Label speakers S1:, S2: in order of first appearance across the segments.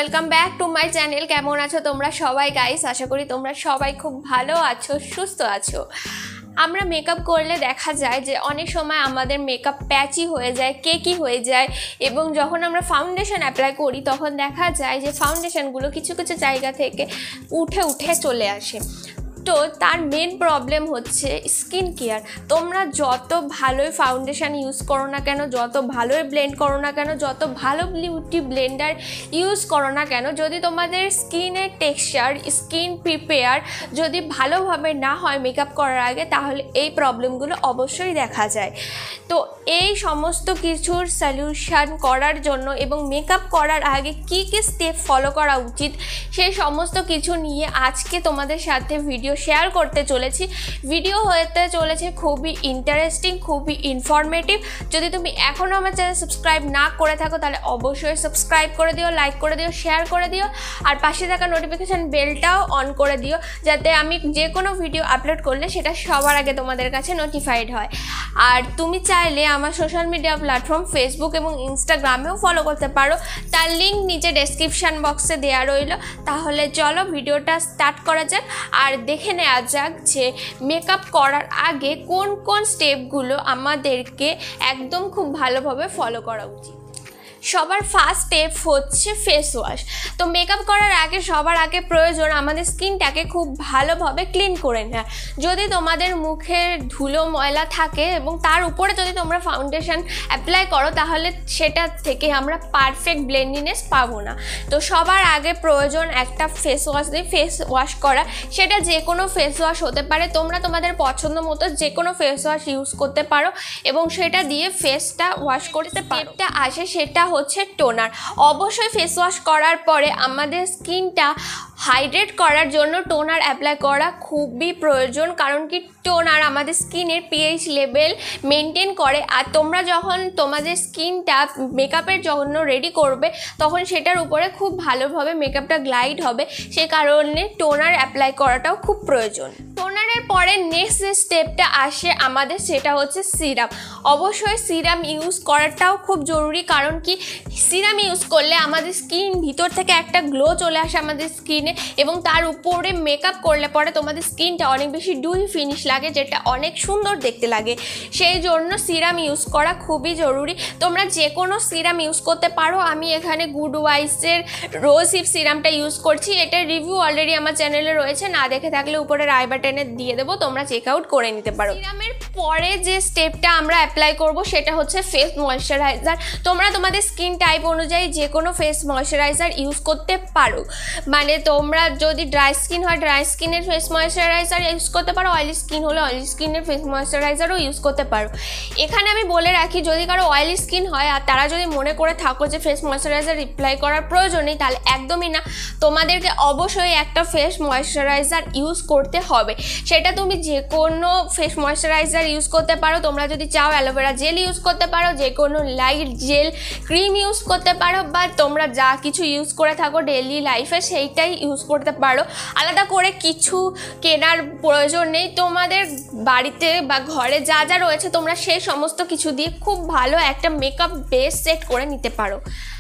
S1: Welcome back to my channel. কেমন আছো তোমরা সবাই গাইস? আশা করি তোমরা সবাই খুব ভালো আছো, সুস্থ আছো। আমরা মেকআপ করলে দেখা যায় যে অনেক সময় আমাদের মেকআপ প্যাচি হয়ে যায়, কেকি হয়ে যায়, এবং যখন আমরা ফাউন্ডেশন অ্যাপ্লাই করি তখন দেখা যায় যে ফাউন্ডেশনগুলো কিছু কিছু জায়গা থেকে উঠে চলে আসে। তো তার মেন প্রবলেম হচ্ছে স্কিন কেয়ার। তোমরা যত ভালোই ফাউন্ডেশন ইউজ করো না কেন, যত ভালোই ব্লেন্ড করো না কেন, যত ভালো বিউটি ব্লেন্ডার ইউজ করো না কেন, যদি তোমাদের স্কিনের টেক্সচার, স্কিন প্রিপেয়ার যদি ভালোভাবে না হয় মেকআপ করার আগে, তাহলে এই প্রবলেমগুলো অবশ্যই দেখা যায়। তো এই সমস্ত কিছুর সলিউশন করার জন্য এবং মেকআপ করার আগে কি কি স্টেপ ফলো করা উচিত, সেই সমস্ত কিছু নিয়ে আজকে তোমাদের সাথে ভিডিও শেয়ার করতে চলেছি। ভিডিও হতে চলেছে খুবই ইন্টারেস্টিং, খুবই ইনফরমেটিভ। যদি তুমি এখনও আমার চ্যানেল সাবস্ক্রাইব না করে থাকো তাহলে অবশ্যই সাবস্ক্রাইব করে দিও, লাইক করে দিও, শেয়ার করে দিও, আর পাশে থাকা নোটিফিকেশান বেলটাও অন করে দিও, যাতে আমি যে কোনো ভিডিও আপলোড করলে সেটা সবার আগে তোমাদের কাছে নোটিফাইড হয়। আর তুমি চাইলে আমার সোশ্যাল মিডিয়া প্ল্যাটফর্ম ফেসবুক এবং ইনস্টাগ্রামেও ফলো করতে পারো, তার লিঙ্ক নিচে ডেসক্রিপশান বক্সে দেওয়া রইল। তাহলে চলো ভিডিওটা স্টার্ট করা যাক আর দেখে নেওয়া যাক যে মেকআপ করার আগে কোন কোন স্টেপগুলো আমাদেরকে একদম খুব ভালোভাবে ফলো করা উচিত। সবার ফার্স্ট স্টেপ হচ্ছে ফেস ওয়াশ। তো মেকআপ করার আগে সবার আগে প্রয়োজন আমাদের স্কিনটাকে খুব ভালোভাবে ক্লিন করে নেওয়া। যদি তোমাদের মুখে ধুলো ময়লা থাকে এবং তার উপরে যদি তোমরা ফাউন্ডেশন অ্যাপ্লাই করো, তাহলে সেটা থেকে আমরা পারফেক্ট ব্লেন্ডিনেস পাবো না। তো সবার আগে প্রয়োজন একটা ফেস ওয়াশ দিয়ে ফেস ওয়াশ করা। সেটা যে কোনো ফেস ওয়াশ হতে পারে, তোমরা তোমাদের পছন্দ মতো যে কোনো ফেস ওয়াশ ইউজ করতে পারো এবং সেটা দিয়ে ফেসটা ওয়াশ করতে পারো। স্টেপটা আসে সেটা হচ্ছে টোনার। অবশ্যই ফেস ওয়াশ করার পরে আমাদের স্কিনটা হাইড্রেট করার জন্য টোনার অ্যাপ্লাই করা খুবই প্রয়োজন, কারণ কি টোনার আমাদের স্কিনের পিএইচ লেভেল মেনটেন করে। আর তোমরা যখন তোমাদের স্কিনটা মেকআপের জন্য রেডি করবে তখন সেটার উপরে খুব ভালোভাবে মেকআপটা গ্লাইড হবে, সে কারণে টোনার অ্যাপ্লাই করাটাও খুব প্রয়োজন। টোনারের পরে নেক্সট যে স্টেপটা আসে আমাদের, সেটা হচ্ছে সিরাম। অবশ্যই সিরাম ইউজ করাটাও খুব জরুরি, কারণ কি সিরাম ইউজ করলে আমাদের স্কিন ভিতর থেকে একটা গ্লো চলে আসে আমাদের স্কিনে, এবং তার উপরে মেকআপ করলে পরে তোমাদের স্কিনটা অনেক বেশি ডুই ফিনিশ লাগে, যেটা অনেক সুন্দর দেখতে লাগে। সেই জন্য সিরাম ইউজ করা খুবই জরুরি। তোমরা যে কোনো সিরাম ইউজ করতে পারো। আমি এখানে গুড ওয়াইসের রোজ হিপ সিরামটা ইউজ করছি। এটার রিভিউ অলরেডি আমার চ্যানেলে রয়েছে, না দেখে থাকলে উপরে আই বাটনে দিয়ে দেবো, তোমরা চেক আউট করে নিতে পারো। সিরামের পরে যে স্টেপটা আমরা অ্যাপ্লাই করব সেটা হচ্ছে ফেস ময়েশ্চারাইজার। তোমরা তোমাদের স্কিন টাইপ অনুযায়ী যে কোনো ফেস ময়েশ্চারাইজার ইউজ করতে পারো। মানে তোমরা যদি ড্রাই স্কিন হয় ড্রাই স্কিনের ফেস ময়েশ্চারাইজার ইউজ করতে পারো, অয়েলি স্কিন হলে অয়েলি স্কিনের ফেস ময়েশ্চারাইজারও ইউজ করতে পারো। এখানে আমি বলে রাখি, যদি কারো অয়েলি স্কিন হয় আর তারা যদি মনে করে থাকো যে ফেস ময়েশ্চারাইজার অ্যাপ্লাই করার প্রয়োজন নেই, তাহলে একদমই না। তোমাদেরকে অবশ্যই একটা ফেস ময়েশ্চারাইজার ইউজ করতে হবে। সেটা তুমি যে কোনো ফেস ময়েশ্চারাইজার ইউজ করতে পারো। তোমরা যদি চাও অ্যালোভেরা জেল ইউজ করতে পারো, যে কোনো লাইট জেল ক্রিম ইউজ করতে পারো, বা তোমরা যা কিছু ইউজ করে থাকো ডেইলি লাইফে সেইটাই ইউজ করতে পারো। আলাদা করে কিছু কেনার প্রয়োজন নেই। তোমাদের বাড়িতে বা ঘরে যা যা রয়েছে তোমরা সেই সমস্ত কিছু দিয়ে খুব ভালো একটা মেকআপ বেস সেট করে নিতে পারো।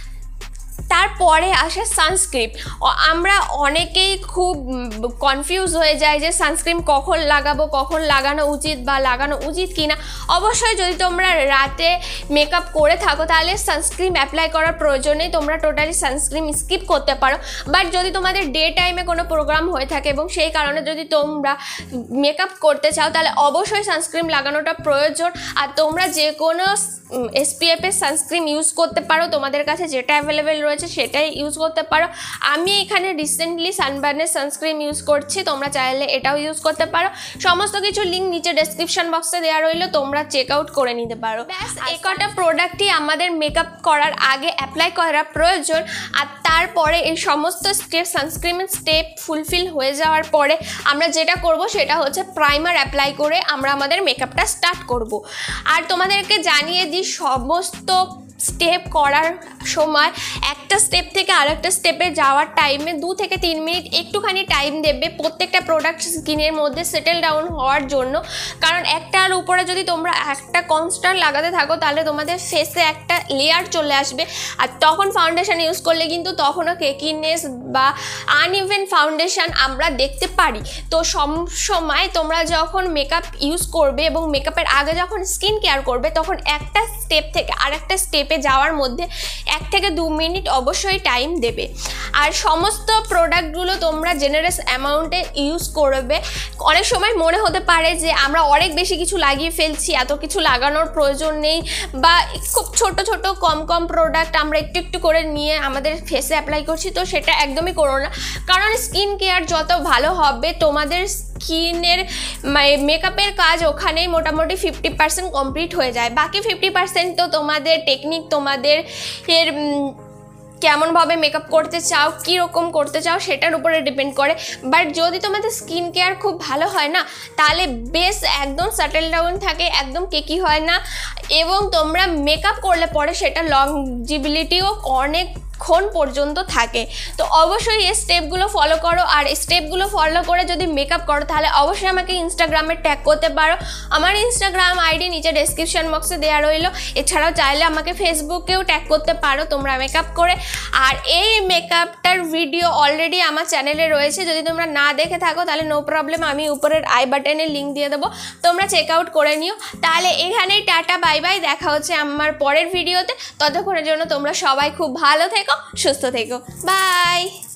S1: তারপরে আসে সানস্ক্রিন। আমরা অনেকেই খুব কনফিউজ হয়ে যায় যে সানস্ক্রিন কখন লাগাবো, কখন লাগানো উচিত বা লাগানো উচিত কি না। অবশ্যই যদি তোমরা রাতে মেকআপ করে থাকো তাহলে সানস্ক্রিন অ্যাপ্লাই করার প্রয়োজন নেই, তোমরা টোটালি সানস্ক্রিন স্কিপ করতে পারো। বাট যদি তোমাদের ডে টাইমে কোনো প্রোগ্রাম হয়ে থাকে এবং সেই কারণে যদি তোমরা মেকআপ করতে চাও, তাহলে অবশ্যই সানস্ক্রিন লাগানোটা প্রয়োজন। আর তোমরা যে কোনো এসপিএফের সানস্ক্রিন ইউজ করতে পারো, তোমাদের কাছে যেটা অ্যাভেলেবেল রয়েছে সেটাই ইউজ করতে পারো। আমি এখানে রিসেন্টলি সানবার্নের সানস্ক্রিন ইউজ করছি, তোমরা চাইলে এটাও ইউজ করতে পারো। সমস্ত কিছু লিঙ্ক নিচে ডেসক্রিপশন বক্সে দেওয়া রইল, তোমরা চেক আউট করে নিতে পারো। ব্যাস, এই কটা প্রোডাক্টই আমাদের মেকআপ করার আগে অ্যাপ্লাই করা প্রয়োজন। আর তারপরে এই সমস্ত স্টেপ, সানস্ক্রিনের স্টেপ ফুলফিল হয়ে যাওয়ার পরে আমরা যেটা করব সেটা হচ্ছে প্রাইমার অ্যাপ্লাই করে আমরা আমাদের মেকআপটা স্টার্ট করব। আর তোমাদেরকে জানিয়ে দিই, সমস্ত স্টেপ করার সময় একটা স্টেপ থেকে আরেকটা স্টেপে যাওয়ার টাইমে 2 থেকে 3 মিনিট একটুখানি টাইম দেবে প্রত্যেকটা প্রোডাক্ট স্কিনের মধ্যে সেটেল ডাউন হওয়ার জন্য। কারণ একটার উপরে যদি তোমরা একটা কনস্ট্যান্ট লাগাতে থাকো তাহলে তোমাদের ফেসে একটা লেয়ার চলে আসবে, আর তখন ফাউন্ডেশন ইউজ করলে কিন্তু তখনও কেকিনেস বা আনইভেন ফাউন্ডেশন আমরা দেখতে পারি। তো সব সময় তোমরা যখন মেকআপ ইউজ করবে এবং মেকআপের আগে যখন স্কিন কেয়ার করবে তখন একটা স্টেপ থেকে আরেকটা স্টেপে যাওয়ার মধ্যে 1 থেকে 2 মিনিট অবশ্যই টাইম দেবে। আর সমস্ত প্রোডাক্টগুলো তোমরা জেনারেস অ্যামাউন্টে ইউজ করবে। অনেক সময় মনে হতে পারে যে আমরা অনেক বেশি কিছু লাগিয়ে ফেলছি, এত কিছু লাগানোর প্রয়োজন নেই, বা খুব ছোট ছোট কম কম প্রোডাক্ট আমরা একটু একটু করে নিয়ে আমাদের ফেসে অ্যাপ্লাই করছি। তো সেটা একদমই করো না, কারণ স্কিন কেয়ার যত ভালো হবে তোমাদের স্কিনের মেকআপের কাজ ওখানেই মোটামুটি 50% কমপ্লিট হয়ে যায়। বাকি 50% তো তোমাদের টেকনিক, তোমাদের কেমনভাবে মেকআপ করতে চাও, কীরকম করতে চাও সেটার উপরে ডিপেন্ড করে। বাট যদি তোমাদের স্কিন কেয়ার খুব ভালো হয় না তাহলে বেস একদম সেটেল ডাউন থাকে, একদম কেকি হয় না, এবং তোমরা মেকআপ করলে পরে সেটা লংজিবিলিটিও অনেকক্ষণ পর্যন্ত থাকে। তো অবশ্যই এই স্টেপগুলো ফলো করো, আর স্টেপগুলো ফলো করে যদি মেকআপ করো তাহলে অবশ্যই আমাকে ইনস্টাগ্রামে ট্যাগ করতে পারো। আমার ইনস্টাগ্রাম আইডি নিচে ডেসক্রিপশন বক্সে দেওয়া রইলো। এছাড়াও চাইলে আমাকে ফেসবুকেও ট্যাগ করতে পারো তোমরা মেকআপ করে। আর এই মেকআপটার ভিডিও অলরেডি আমার চ্যানেলে রয়েছে, যদি তোমরা না দেখে থাকো তাহলে নো প্রবলেম, আমি উপরের আই বাটনে লিঙ্ক দিয়ে দেবো, তোমরা চেক আউট করে নিও। তাহলে এখানেই টাটা বাই বাই, দেখা হচ্ছে আমার পরের ভিডিওতে। ততক্ষণের জন্য তোমরা সবাই খুব ভালো থেকো, সুস্থ থেকো, বাই।